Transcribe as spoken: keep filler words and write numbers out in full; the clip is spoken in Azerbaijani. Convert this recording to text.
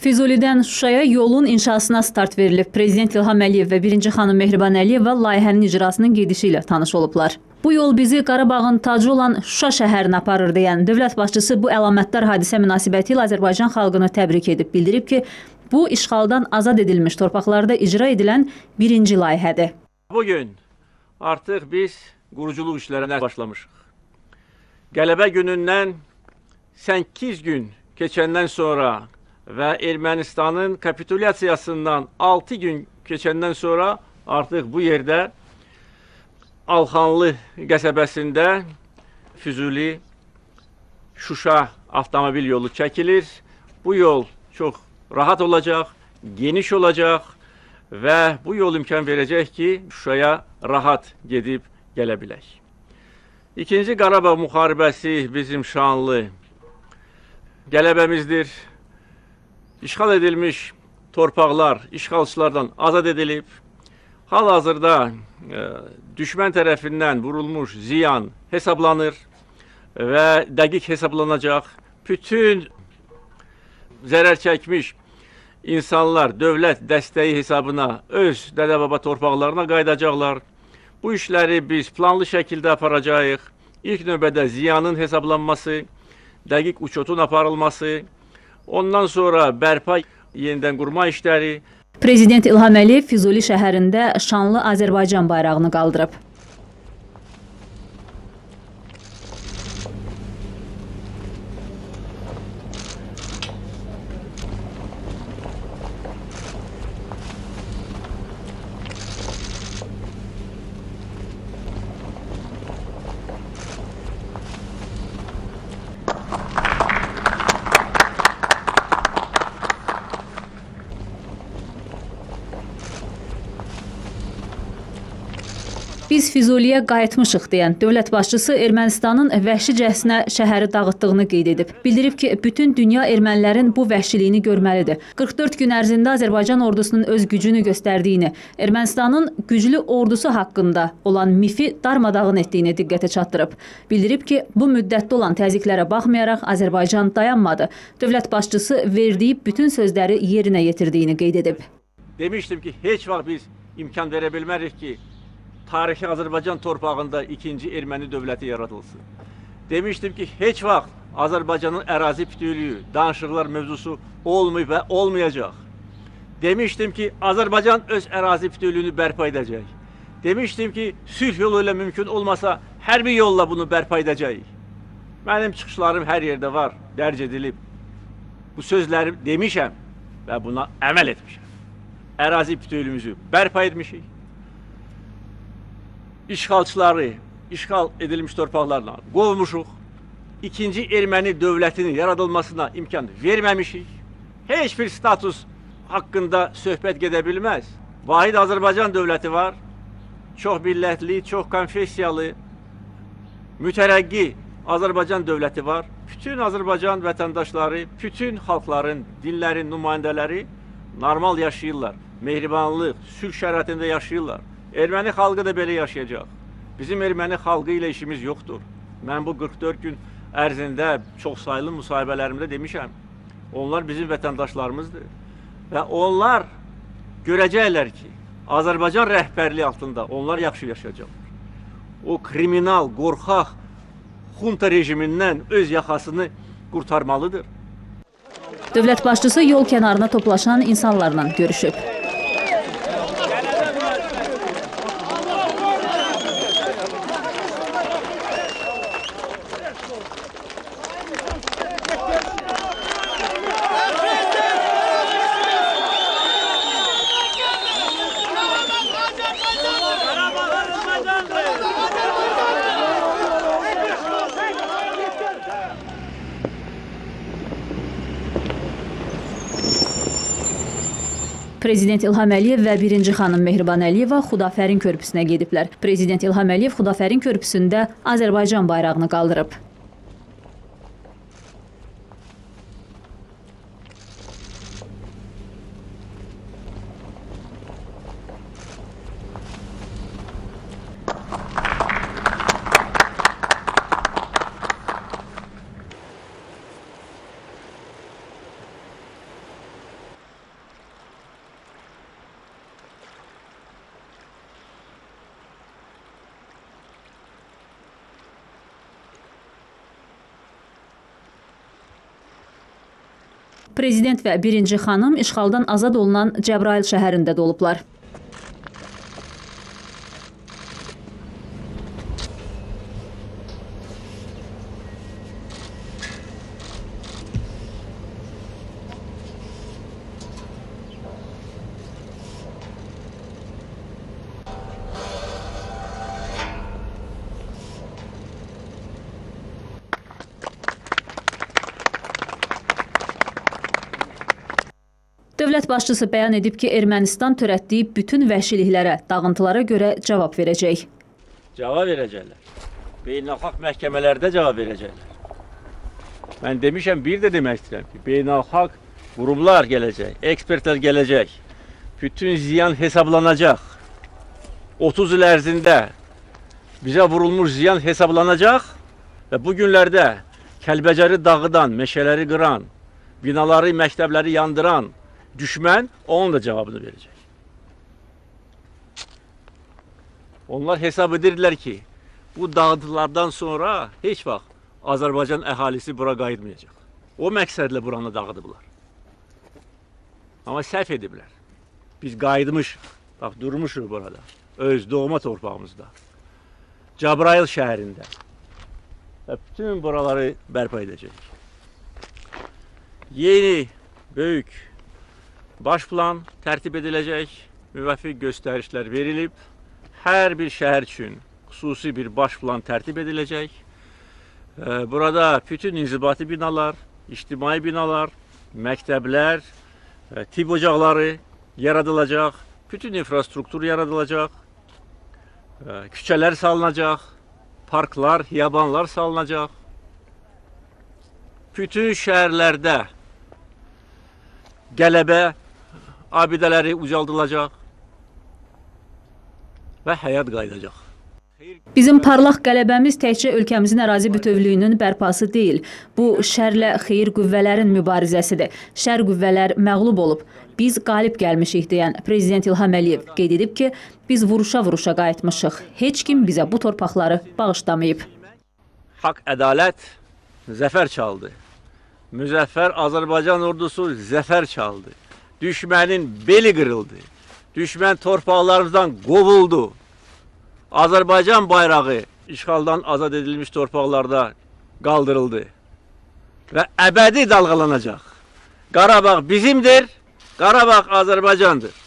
Füzulidən Şuşaya yolun inşasına start verilib. Prezident İlham Əliyev və birinci xanım Mehriban Əliyeva layihənin icrasının gedişi ilə tanış olublar. Bu yol bizi Qarabağın tacı olan Şuşa şəhərinə aparır deyən dövlət başçısı bu əlamətdar hadisə münasibəti ilə Azərbaycan xalqını təbrik edib. Bildirib ki, bu işğaldan azad edilmiş torpaqlarda icra edilən birinci layihədir. Bugün artıq biz quruculuq işlərinə başlamışıq. Qələbə günündən səkkiz gün keçəndən sonra və Ermənistanın kapitulyasiyasından altı gün keçəndən sonra artıq bu yerdə Alxanlı qəsəbəsində Füzuli Şuşa avtomobil yolu çəkilir. Bu yol çox rahat olacaq, geniş olacaq və bu yol imkan verəcək ki, Şuşaya rahat gedib gələ bilək. İkinci Qarabağ müharibəsi bizim şanlı qələbəmizdir. İşğal edilmiş torpaqlar işğalçılardan azad edilib. Hal-hazırda e, düşmən tərəfindən vurulmuş ziyan hesablanır və dəqiq hesablanacaq. Bütün zərər çəkmiş insanlar dövlət dəstəyi hesabına öz dədə-baba torpaqlarına qayıdacaqlar. Bu işləri biz planlı şəkildə aparacağıq. İlk növbədə ziyanın hesablanması, dəqiq uçotun aparılması, ondan sonra bərpa yenidən qurma işləri. Prezident İlham Əliyev Füzuli şəhərində şanlı Azərbaycan bayrağını qaldırıb. Biz Füzuliyə qayıtmışıq deyən dövlət başçısı Ermənistanın vəhşicəsinə şəhəri dağıtdığını qeyd edib. Bildirib ki, bütün dünya ermənilərin bu vəhşiliyini görməlidir. qırx dörd gün ərzində Azərbaycan ordusunun öz gücünü göstərdiyini, Ermənistanın güclü ordusu haqqında olan mifi darmadağın etdiyini diqqətə çatdırıb. Bildirib ki, bu müddətdə olan təzyiqlərə baxmayaraq Azərbaycan dayanmadı. Dövlət başçısı verdiyi bütün sözləri yerinə yetirdiyini qeyd edib. Demişdim ki, heç vaxt biz imkan verə bilmərik ki, tarixi Azərbaycan torpağında ikinci erməni dövləti yaradılsın. Demişdim ki, heç vaxt Azərbaycanın ərazi bütövlüyü, danışıqlar mövzusu olmayıb və olmayacaq. Demişdim ki, Azərbaycan öz ərazi bütövlüyünü bərpa edəcək. Demişdim ki, sülh yolu ilə mümkün olmasa, hərbi yolla bunu bərpa edəcək. Mənim çıxışlarım hər yerdə var, dərc edilib. Bu sözləri demişəm və buna əməl etmişəm. Ərazi bütövlüyümüzü bərpa etmişik. İşğalçıları, işğal edilmiş torpaqlarla qovmuşuq. İkinci erməni dövlətinin yaradılmasına imkan verməmişik. Heç bir status haqqında söhbət gedə bilməz. Vahid Azərbaycan dövləti var. Çox millətli, çox konfessiyalı, mütərəqqi Azərbaycan dövləti var. Bütün Azərbaycan vətəndaşları, bütün xalqların, dinlərin nümayəndələri normal yaşayırlar. Mehribanlıq, sülh şəraitində yaşayırlar. Erməni xalqı da belə yaşayacaq. Bizim erməni xalqı ilə işimiz yoxdur. Mən bu qırx dörd gün ərzində çox sayılı müsahibələrimdə demişəm. Onlar bizim vətəndaşlarımızdır. Və onlar görəcəklər ki, Azərbaycan rəhbərliyi altında onlar yaxşı yaşayacaqlar. O kriminal, qorxaq, xunta rejimindən öz yaxasını qurtarmalıdır. Dövlət başçısı yol kənarına toplaşan insanlarla görüşüb. Prezident İlham Əliyev və birinci xanım Mehriban Əliyeva Xudafərin körpüsünə gediblər. Prezident İlham Əliyev Xudafərin körpüsündə Azərbaycan bayrağını qaldırıb. Prezident və birinci xanım işğaldan azad olunan Cəbrayıl şəhərində də olublar. Dövlət başçısı bəyan edib ki, Ermənistan törətdiyi bütün vəhşiliklərə, dağıntılara görə cavab verəcək. Cavab verəcəklər. Beynəlxalq məhkəmələrdə cavab verəcəklər. Mən demişəm, bir də demək istəyirəm ki, beynəlxalq qurumlar gələcək, ekspertlər gələcək. Bütün ziyan hesablanacaq. otuz il ərzində bizə vurulmuş ziyan hesablanacaq və bu günlərdə Kəlbəcəri dağıdan, meşələri qıran, binaları, məktəbləri yandıran düşmən onun da cavabını verəcək. Onlar hesab edirlər ki, bu dağıntılardan sonra heç vaxt Azərbaycan əhalisi bura qayıtmayacaq. O məqsədlə buranı dağıdıblar. Amma səhv ediblər. Biz qayıtmışıq, bax durmuşuq burada, öz doğma torpağımızda, Cəbrayıl şəhərində və bütün buraları bərpa edəcək. Yeni, böyük baş plan tərtib ediləcək, müvəffiq göstərişlər verilib, hər bir şəhər üçün xüsusi bir baş plan tərtib ediləcək. Burada bütün inzibati binalar, ictimai binalar, məktəblər, tibb ocaqları yaradılacaq, bütün infrastruktur yaradılacaq, küçələr salınacaq, parklar, xiyabanlar salınacaq. Bütün şəhərlərdə qələbə abidələri ucaldılacaq və həyat qayıdacaq. Bizim parlaq qələbəmiz təkcə ölkəmizin ərazi bütövlüyünün bərpası deyil. Bu, şərlə xeyir qüvvələrin mübarizəsidir. Şər qüvvələr məğlub olub. Biz qalib gəlmişik deyən Prezident İlham Əliyev qeyd edib ki, biz vuruşa-vuruşa qayıtmışıq. Heç kim bizə bu torpaqları bağışlamayıb. Haqq, ədalət zəfər çaldı. Müzəffər Azərbaycan ordusu zəfər çaldı. Düşmənin beli qırıldı. Düşmən torpaqlarımızdan qovuldu. Azərbaycan bayrağı işğaldan azad edilmiş torpaqlarda qaldırıldı və əbədi dalğalanacaq. Qarabağ bizimdir, Qarabağ Azərbaycandır.